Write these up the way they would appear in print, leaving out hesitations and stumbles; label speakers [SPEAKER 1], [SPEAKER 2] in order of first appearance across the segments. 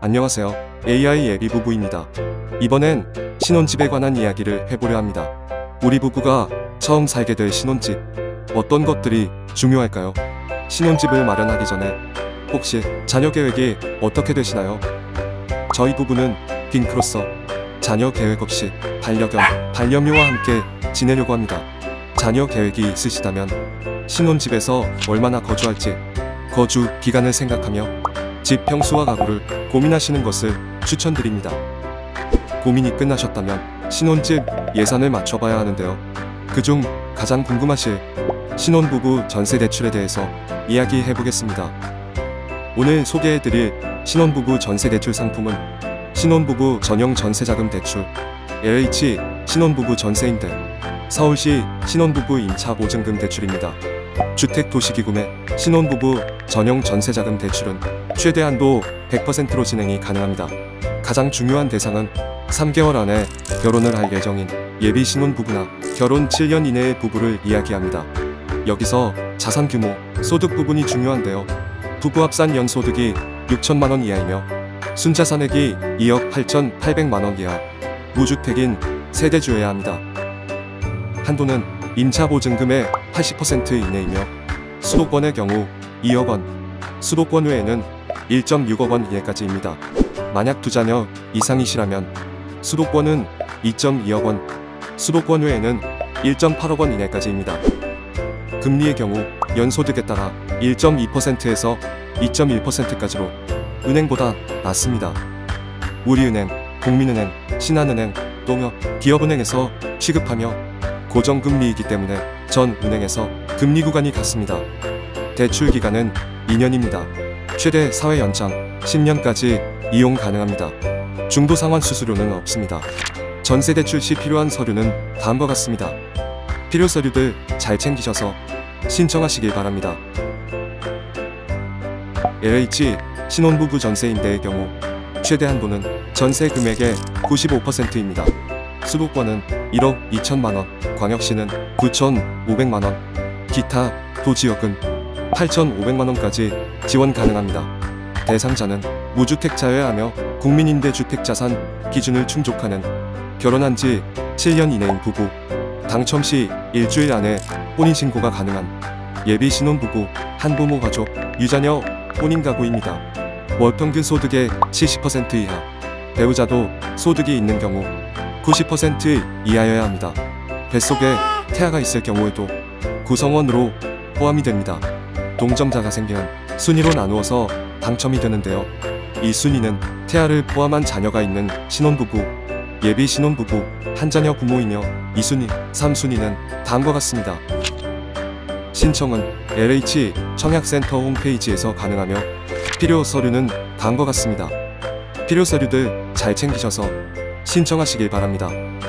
[SPEAKER 1] 안녕하세요. AI 예비 부부입니다. 이번엔 신혼집에 관한 이야기를 해보려 합니다. 우리 부부가 처음 살게 될 신혼집, 어떤 것들이 중요할까요? 신혼집을 마련하기 전에 혹시 자녀 계획이 어떻게 되시나요? 저희 부부는 빈크로서 자녀 계획 없이 반려견, 반려묘와 함께 지내려고 합니다. 자녀 계획이 있으시다면 신혼집에서 얼마나 거주할지, 거주 기간을 생각하며 집 평수와 가구를 고민하시는 것을 추천드립니다. 고민이 끝나셨다면 신혼집 예산을 맞춰봐야 하는데요. 그중 가장 궁금하실 신혼부부 전세 대출에 대해서 이야기해보겠습니다. 오늘 소개해드릴 신혼부부 전세 대출 상품은 신혼부부 전용 전세자금 대출, LH 신혼부부 전세임대, 서울시 신혼부부 임차 보증금 대출입니다. 주택도시기금의 신혼부부 전용 전세자금 대출은 최대 한도 100%로 진행이 가능합니다. 가장 중요한 대상은 3개월 안에 결혼을 할 예정인 예비 신혼부부나 결혼 7년 이내의 부부를 이야기합니다. 여기서 자산 규모, 소득 부분이 중요한데요. 부부 합산 연소득이 6천만원 이하이며 순자산액이 2억 8,800만원 이하, 무주택인 세대주여야 합니다. 한도는 임차보증금의 80% 이내이며 수도권의 경우 2억원, 수도권 외에는 1.6억원 이내까지입니다. 만약 두 자녀 이상이시라면 수도권은 2.2억원, 수도권 외에는 1.8억원 이내까지입니다. 금리의 경우 연소득에 따라 1.2%에서 2.1%까지로 은행보다 낮습니다. 우리은행, 국민은행, 신한은행, 농협, 기업은행에서 취급하며 고정금리이기 때문에 전 은행에서 금리 구간이 같습니다. 대출 기간은 2년입니다. 최대 사회 연장 10년까지 이용 가능합니다. 중도 상환 수수료는 없습니다. 전세 대출 시 필요한 서류는 다음과 같습니다. 필요 서류들 잘 챙기셔서 신청하시길 바랍니다. LH 신혼부부 전세임대의 경우 최대 한도는 전세 금액의 95%입니다. 수도권은 1억 2천만원, 광역시는 9,500만원, 기타 도지역은 8,500만원까지 지원 가능합니다. 대상자는 무주택자여야 하며 국민임대주택자산 기준을 충족하는 결혼한 지 7년 이내인 부부, 당첨 시 일주일 안에 혼인신고가 가능한 예비 신혼부부, 한부모 가족, 유자녀 혼인가구입니다. 월평균 소득의 70% 이하, 배우자도 소득이 있는 경우 90% 이하여야 합니다. 뱃속에 태아가 있을 경우에도 구성원으로 포함이 됩니다. 동점자가 생기면 순위로 나누어서 당첨이 되는데요. 1순위는 태아를 포함한 자녀가 있는 신혼부부, 예비 신혼부부, 한자녀 부모이며 2순위, 3순위는 다음과 같습니다. 신청은 LH 청약센터 홈페이지에서 가능하며 필요 서류는 다음과 같습니다. 필요 서류들 잘 챙기셔서 신청하시길 바랍니다.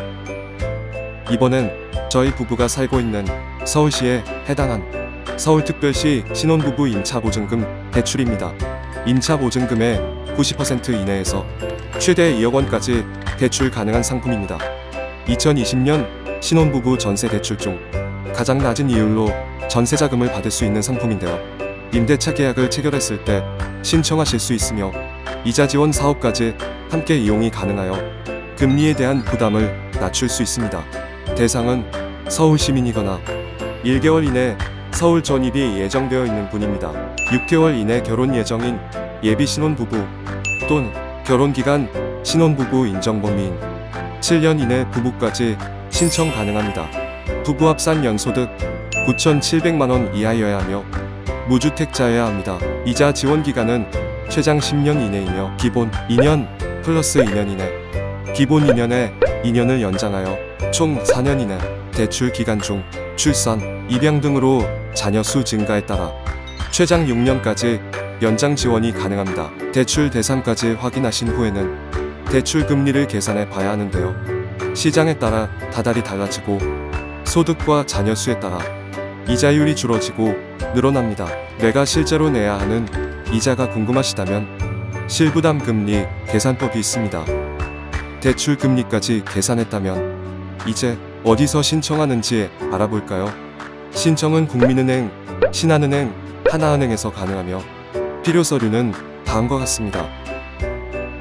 [SPEAKER 1] 이번엔 저희 부부가 살고 있는 서울시에 해당한 서울특별시 신혼부부 임차보증금 대출입니다. 임차보증금의 90% 이내에서 최대 2억원까지 대출 가능한 상품입니다. 2020년 신혼부부 전세 대출 중 가장 낮은 이율로 전세자금을 받을 수 있는 상품인데요. 임대차 계약을 체결했을 때 신청하실 수 있으며 이자 지원 사업까지 함께 이용이 가능하여 금리에 대한 부담을 낮출 수 있습니다. 대상은 서울 시민이거나 1개월 이내 서울 전입이 예정되어 있는 분입니다. 6개월 이내 결혼 예정인 예비 신혼부부 또는 결혼기간 신혼부부 인정범위인 7년 이내 부부까지 신청 가능합니다. 부부 합산 연소득 9,700만원 이하여야 하며 무주택자여야 합니다. 이자 지원 기간은 최장 10년 이내이며 기본 2년 플러스 2년 이내, 기본 2년에 2년을 연장하여 총 4년 이내, 대출 기간 중 출산, 입양 등으로 자녀 수 증가에 따라 최장 6년까지 연장 지원이 가능합니다. 대출 대상까지 확인하신 후에는 대출 금리를 계산해 봐야 하는데요. 시장에 따라 다달이 달라지고 소득과 자녀 수에 따라 이자율이 줄어지고 늘어납니다. 내가 실제로 내야 하는 이자가 궁금하시다면 실부담 금리 계산법이 있습니다. 대출 금리까지 계산했다면 이제 어디서 신청하는지 알아볼까요? 신청은 국민은행, 신한은행, 하나은행에서 가능하며 필요 서류는 다음과 같습니다.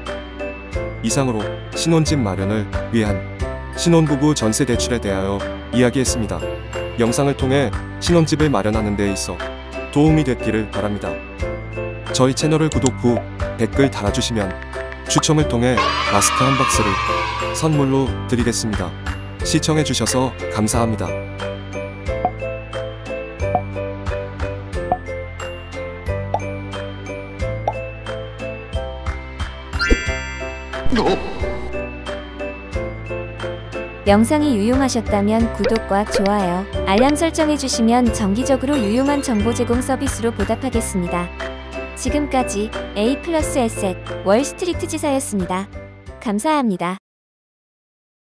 [SPEAKER 1] 이상으로 신혼집 마련을 위한 신혼부부 전세 대출에 대하여 이야기했습니다. 영상을 통해 신혼집을 마련하는 데 있어 도움이 됐기를 바랍니다. 저희 채널을 구독 후 댓글 달아주시면 추첨을 통해 마스크 한 박스를 선물로 드리겠습니다. 시청해주셔서 감사합니다.
[SPEAKER 2] 영상이 유용하셨다면 구독과 좋아요, 알람 설정해주시면 정기적으로 유용한 정보 제공 서비스로 보답하겠습니다. 지금까지 A+S의 월스트리트 지사였습니다. 감사합니다.